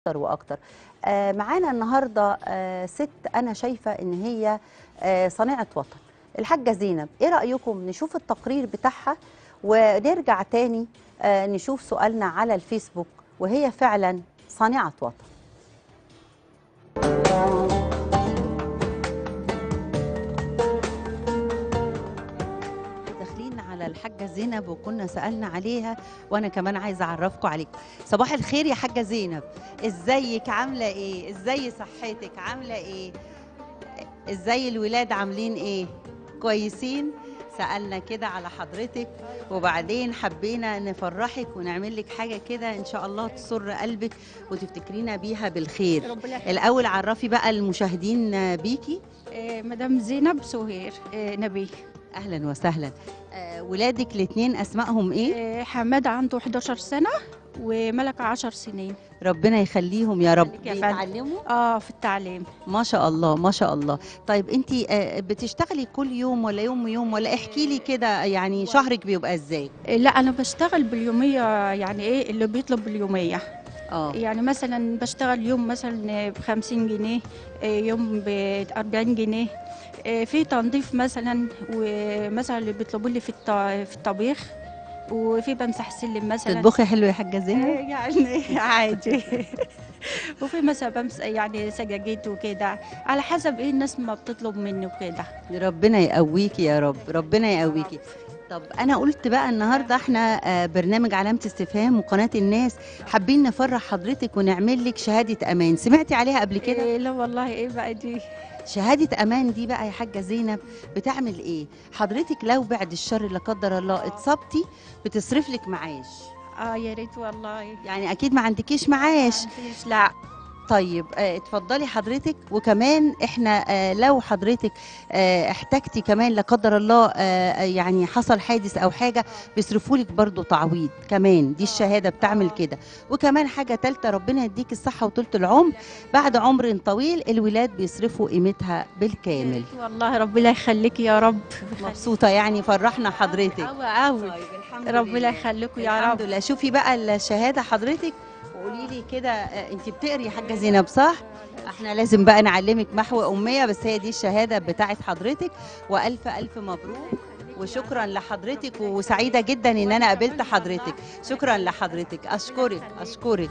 أكتر وأكتر. معانا النهارده ست أنا شايفة إن هي صانعة وطن، الحاجة زينب. إيه رأيكم نشوف التقرير بتاعها ونرجع تاني نشوف سؤالنا على الفيسبوك، وهي فعلا صانعة وطن. داخلين على الحاجة زينب وكنا سألنا عليها، وأنا كمان عايزة أعرفكم عليكم. صباح الخير يا حاجة زينب، إزيك؟ عاملة إيه؟ إزاي صحتك؟ عاملة إيه؟ إزاي الولاد عاملين إيه؟ كويسين؟ سألنا كده على حضرتك، وبعدين حبينا نفرحك ونعمل لك حاجة كده إن شاء الله تسر قلبك وتفتكرينا بيها بالخير. الأول عرفي بقى المشاهدين بيكي. مدام زينب سهير نبيه. أهلا وسهلا. ولادك الاثنين أسمائهم إيه؟ حماد عنده 11 سنة وملكة 10 سنين. ربنا يخليهم يا رب. بيتعلموا في التعليم. ما شاء الله ما شاء الله. طيب انت بتشتغلي كل يوم ولا يوم ولا احكي لي كده، يعني شهرك بيبقى ازاي؟ لا أنا بشتغل باليومية، يعني إيه اللي بيطلب باليومية. يعني مثلا بشتغل يوم مثلا ب50 جنيه، يوم ب40 جنيه. في تنظيف مثلا، ومثلا اللي بيطلبوا لي في الطبيخ، وفي بمسح السلم مثلا. تطبخي حلو يا حاجه زينب؟ يعني عادي. وفي مثلا بمسح يعني سجاجيد وكده، على حسب ايه الناس ما بتطلب مني وكده. ربنا يقويكي يا رب، ربنا يقويكي. طب انا قلت بقى النهارده احنا برنامج علامه استفهام وقناه الناس، حابين نفرح حضرتك ونعمل لك شهاده امان. سمعتي عليها قبل كده؟ لا والله. ايه بقى دي؟ شهادة أمان دي بقى يا حاجة زينب بتعمل إيه؟ حضرتك لو بعد الشر لا قدر الله اتصبتي بتصرف لك معاش. يا ريت والله. يعني أكيد ما عندكيش معاش. لا. طيب اتفضلي حضرتك. وكمان احنا لو حضرتك احتجتي كمان لا قدر الله يعني حصل حادث او حاجه بيصرفوا لك برضه تعويض كمان. دي الشهاده بتعمل كده. وكمان حاجه ثالثه، ربنا يديك الصحه وطولة العمر، بعد عمر طويل الولاد بيصرفوا قيمتها بالكامل. والله ربنا يخليكي يا رب. مبسوطه يعني، فرحنا حضرتك. قوي. ربنا يخليكم يا رب. الحمد لله. شوفي بقى الشهاده حضرتك وقولي لي كده، انت بتقري يا حاجه زينب صح؟ احنا لازم بقى نعلمك محو اميه، بس هي دي الشهاده بتاعت حضرتك. والف الف مبروك وشكرا لحضرتك، وسعيده جدا ان انا قابلت حضرتك. شكرا لحضرتك، اشكرك اشكرك.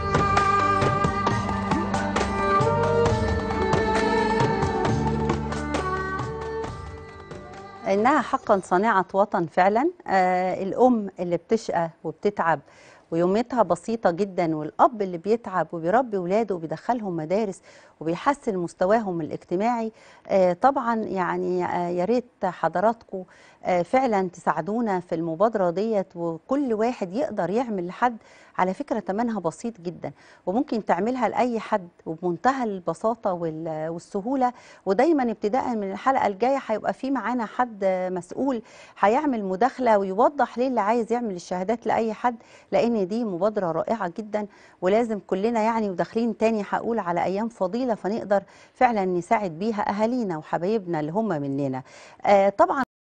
انها حقا صانعه وطن فعلا. الام اللي بتشقى وبتتعب ويوميتها بسيطة جدا، والأب اللي بيتعب وبيربي ولاده وبيدخلهم مدارس وبيحسن مستواهم الاجتماعي. طبعا يعني يا ريت حضراتكم فعلا تساعدونا في المبادرة ديت، وكل واحد يقدر يعمل لحد. على فكرة تمنها بسيط جدا، وممكن تعملها لأي حد وبمنتهى البساطة والسهولة. ودايما ابتداء من الحلقة الجاية هيبقى في معانا حد مسؤول هيعمل مداخلة ويوضح ليه اللي عايز يعمل الشهادات لأي حد، لأن دي مبادرة رائعة جدا. ولازم كلنا يعني، وداخلين تاني هقول على أيام فضيلة، فنقدر فعلا نساعد بيها أهالينا وحبايبنا اللي هم مننا. طبعا